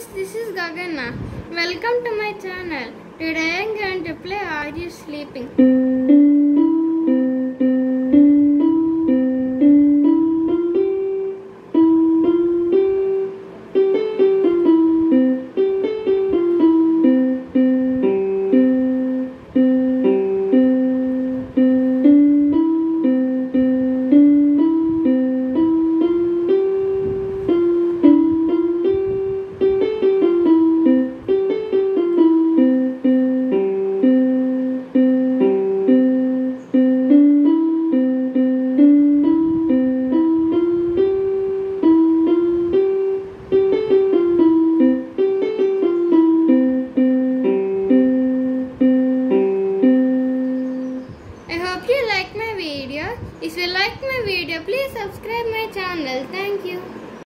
friends, this is Gagana. Welcome to my channel. Today I am going to play Are You Sleeping?